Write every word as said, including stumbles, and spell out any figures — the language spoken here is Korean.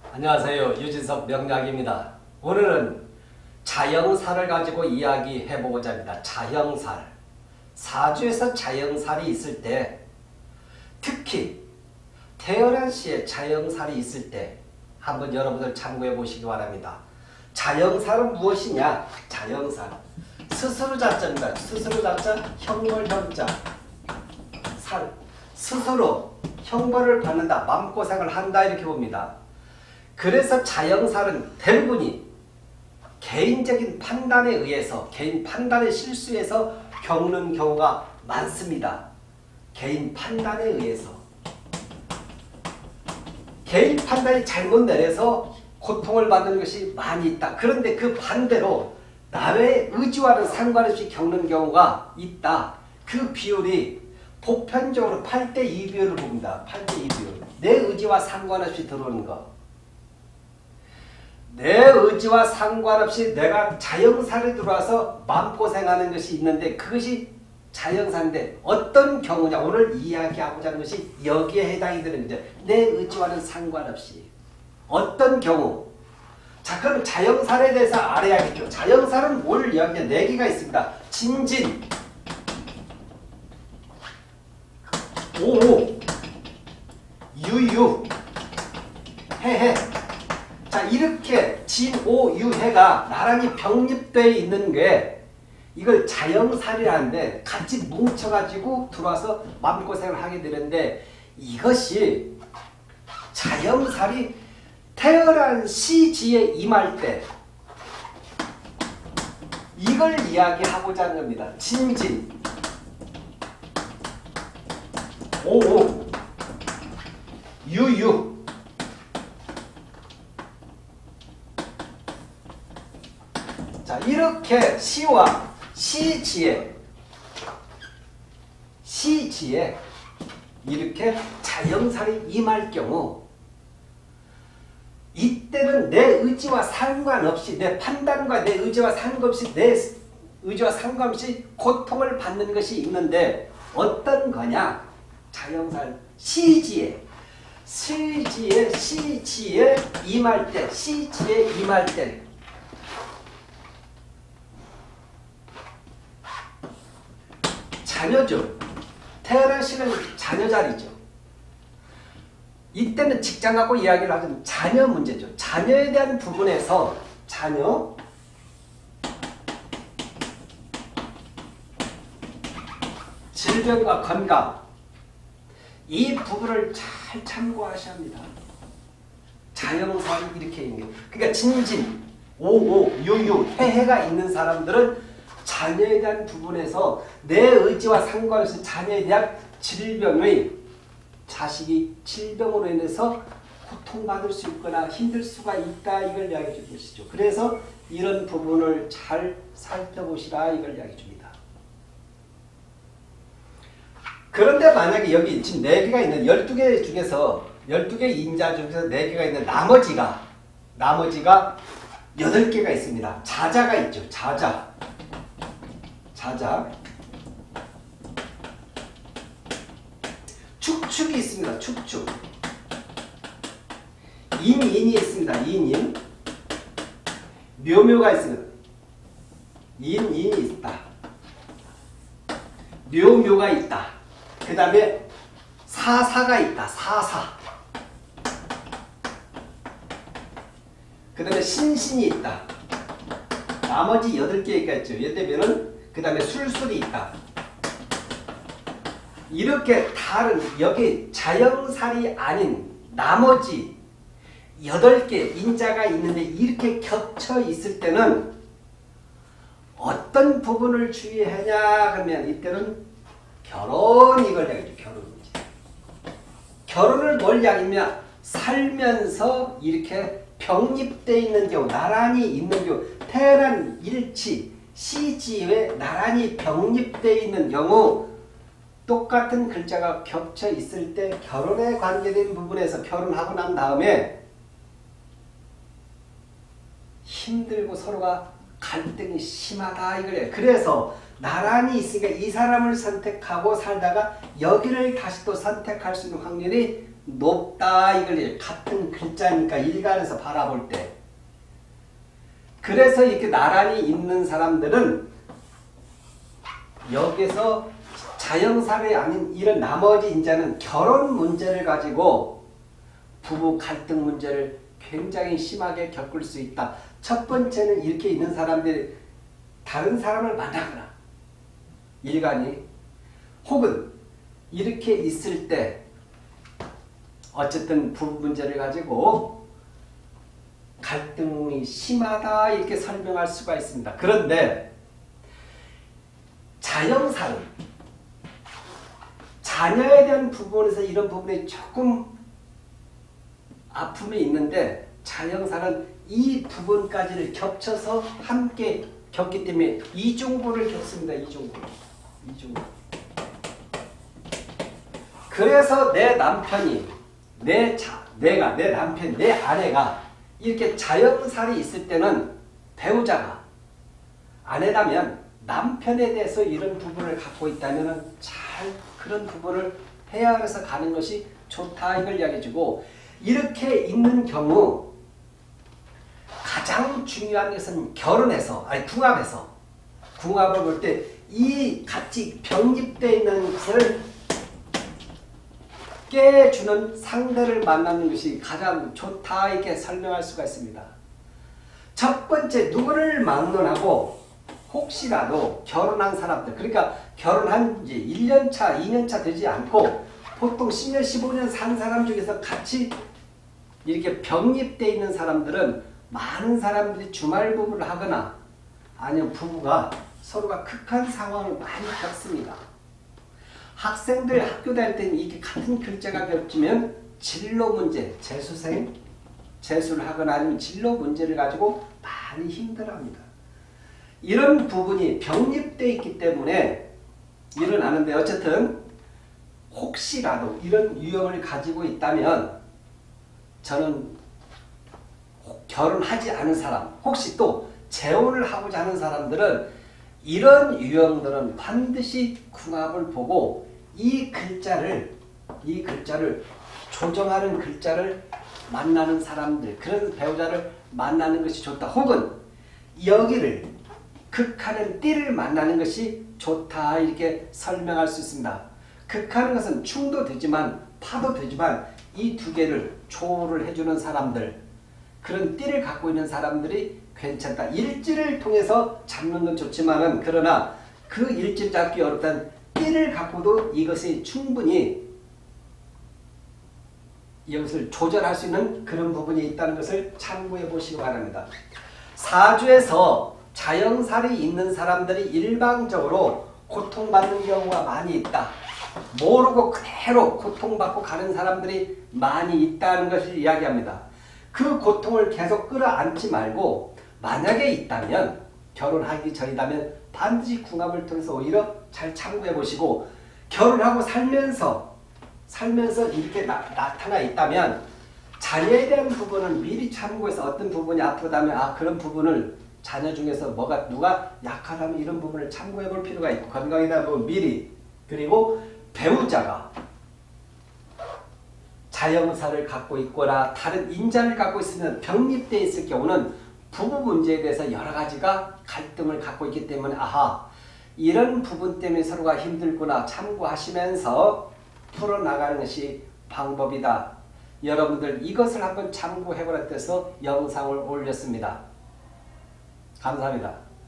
안녕하세요. 유진석 명약입니다. 오늘은 자영살을 가지고 이야기해보고자 합니다. 자영살. 사주에서 자영살이 있을 때, 특히 태어난 시에 자영살이 있을 때 한번 여러분들 참고해 보시기 바랍니다. 자영살은 무엇이냐? 자영살. 스스로 자자입니다. 스스로 자자, 형벌 형자. 살. 스스로 형벌을 받는다. 마음고생을 한다. 이렇게 봅니다. 그래서 자영살은 대부분이 개인적인 판단에 의해서, 개인 판단의 실수에서 겪는 경우가 많습니다. 개인 판단에 의해서. 개인 판단이 잘못 내려서 고통을 받는 것이 많이 있다. 그런데 그 반대로 남의 의지와는 상관없이 겪는 경우가 있다. 그 비율이 보편적으로 팔 대 이 비율을 봅니다. 팔 대 이 비율. 내 의지와 상관없이 들어오는 것. 내 의지와 상관없이 내가 자영살에 들어와서 마음고생하는 것이 있는데 그것이 자영살인데 어떤 경우냐. 오늘 이야기하고자 하는 것이 여기에 해당이 되는 거죠. 내 의지와는 상관없이. 어떤 경우. 자, 그럼 자영살에 대해서 알아야겠죠. 자영살은 뭘 이야기하냐. 네 개가 있습니다. 진진, 오오, 유유, 해해. 자, 이렇게 진, 오, 유, 해가 나란히 병립되어 있는 게 이걸 자영살이라는데 같이 뭉쳐가지고 들어와서 마음고생을 하게 되는데 이것이 자영살이 태어난 시지에 임할 때 이걸 이야기하고자 하는 겁니다. 진진, 오오, 유유. 자, 이렇게 시와 시지에 시지에 이렇게 자영살이 임할 경우 이때는 내 의지와 상관없이, 내 판단과 내 의지와 상관없이, 내 의지와 상관없이 고통을 받는 것이 있는데 어떤 거냐? 자영살 시지에 시지에 시지에 임할 때 시지에 임할 때 자녀죠. 태어난 시는 자녀 자리죠. 이때는 직장하고 이야기를 하자면 자녀 문제죠. 자녀에 대한 부분에서 자녀, 질병과 건강 이 부분을 잘 참고하셔야 합니다. 자영살이 이렇게 있는 게. 그러니까 진진, 오오, 유유, 해해가 있는 사람들은 자녀에 대한 부분에서 내 의지와 상관없이 자녀에 대한 질병의 자식이 질병으로 인해서 고통받을 수 있거나 힘들 수가 있다. 이걸 이야기해 줄 것이죠. 그래서 이런 부분을 잘 살펴보시라. 이걸 이야기해 줍니다. 그런데 만약에 여기 지금 네 개가 있는 열두 개 중에서 열두 개 인자 중에서 네 개가 있는 나머지가 나머지가 여덟 개가 있습니다. 자자가 있죠. 자자. 자자. 축축이 있습니다. 축축. 인인이 있습니다. 인인. 묘묘가 있습니다. 인인이 있다. 묘묘가 있다. 그 다음에 사사가 있다. 사사. 그 다음에 신신이 있다. 나머지 여덟 개가 있죠. 예를 그 다음에 술술이 있다. 이렇게 다른 여기 자영살이 아닌 나머지 여덟 개 인자가 있는데 이렇게 겹쳐 있을 때는 어떤 부분을 주의하냐 그러면 이때는 결혼 이걸 얘기하죠. 결혼 문제. 결혼을 뭘 이야기하냐 살면서 이렇게 병립되어 있는 경우 나란히 있는 경우 태어난 일치 시지에 나란히 병립되어 있는 경우 똑같은 글자가 겹쳐 있을 때 결혼에 관계된 부분에서 결혼하고 난 다음에 힘들고 서로가 갈등이 심하다 이거예요. 그래서 나란히 있으니까 이 사람을 선택하고 살다가 여기를 다시 또 선택할 수 있는 확률이 높다 이걸 같은 글자니까 일간에서 바라볼 때. 그래서 이렇게 나란히 있는 사람들은 여기서 자영살이 아닌 이런 나머지 인자는 결혼 문제를 가지고 부부 갈등 문제를 굉장히 심하게 겪을 수 있다. 첫 번째는 이렇게 있는 사람들이 다른 사람을 만나거나 일간이 혹은 이렇게 있을 때 어쨌든 부부 문제를 가지고 갈등이 심하다 이렇게 설명할 수가 있습니다. 그런데 자영살은 자녀에 대한 부분에서 이런 부분이 조금 아픔이 있는데 자영살은 이 부분까지를 겹쳐서 함께 겪기 때문에 이중고를 겪습니다. 이중고. 이중고. 그래서 내 남편이 내 자, 내가 내 남편 내 아내가 이렇게 자영살이 있을 때는 배우자가 아내라면 남편에 대해서 이런 부분을 갖고 있다면 잘 그런 부분을 헤아려서 가는 것이 좋다 이걸 이야기해주고 이렇게 있는 경우 가장 중요한 것은 결혼해서 아니 궁합에서 궁합을 볼 때 이 같이 병립되어 있는 것을 깨주는 상대를 만나는 것이 가장 좋다 이렇게 설명할 수가 있습니다. 첫 번째 누구를 막론하고 혹시라도 결혼한 사람들 그러니까 결혼한 지 일 년 차, 이 년 차 되지 않고 보통 십 년, 십오 년 산 사람 중에서 같이 이렇게 병립되어 있는 사람들은 많은 사람들이 주말부부를 하거나 아니면 부부가 서로가 극한 상황을 많이 겪습니다. 학생들 학교 다닐 때는 이렇게 같은 글자가 겹치면 진로 문제, 재수생, 재수를 하거나 아니면 진로 문제를 가지고 많이 힘들어합니다. 이런 부분이 병립되어 있기 때문에 일어나는데 어쨌든 혹시라도 이런 유형을 가지고 있다면 저는 결혼하지 않은 사람 혹시 또 재혼을 하고자 하는 사람들은 이런 유형들은 반드시 궁합을 보고 이 글자를 이 글자를 조정하는 글자를 만나는 사람들 그런 배우자를 만나는 것이 좋다. 혹은 여기를 극하는 띠를 만나는 것이 좋다 이렇게 설명할 수 있습니다. 극하는 것은 충도 되지만 파도 되지만 이 두 개를 조를 해주는 사람들 그런 띠를 갖고 있는 사람들이 괜찮다. 일지를 통해서 잡는 건 좋지만은 그러나 그 일지를 잡기 어렵다는 띠를 갖고도 이것이 충분히 이것을 조절할 수 있는 그런 부분이 있다는 것을 참고해 보시기 바랍니다. 사주에서 자영살이 있는 사람들이 일방적으로 고통받는 경우가 많이 있다. 모르고 그대로 고통받고 가는 사람들이 많이 있다는 것을 이야기합니다. 그 고통을 계속 끌어안지 말고 만약에 있다면 결혼하기 전이라면 반드시 궁합을 통해서 오히려 잘 참고해 보시고 결혼하고 살면서 살면서 이렇게 나, 나타나 있다면 자녀에 대한 부분은 미리 참고해서 어떤 부분이 아프다면 아 그런 부분을 자녀 중에서 뭐가 누가 약하다면 이런 부분을 참고해 볼 필요가 있고 건강이다 보면 미리 그리고 배우자가 자영살을 갖고 있거나 다른 인자를 갖고 있으면 병립되어 있을 경우는 부부 문제에 대해서 여러 가지가 갈등을 갖고 있기 때문에 아하 이런 부분 때문에 서로가 힘들구나 참고하시면서 풀어나가는 것이 방법이다. 여러분들 이것을 한번 참고해보라 해서 영상을 올렸습니다. 감사합니다.